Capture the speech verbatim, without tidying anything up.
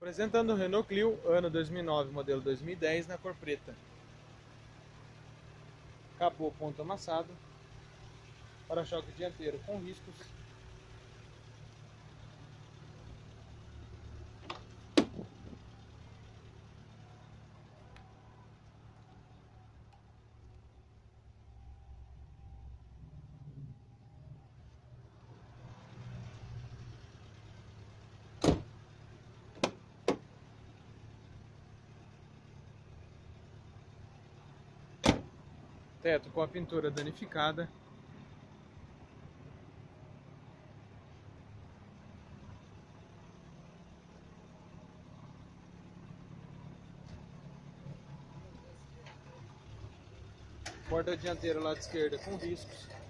Apresentando o Renault Clio, ano dois mil e nove, modelo dois mil e dez, na cor preta. Capô ponto amassado. Para-choque dianteiro com riscos. Teto com a pintura danificada. Porta dianteira lado esquerda com riscos.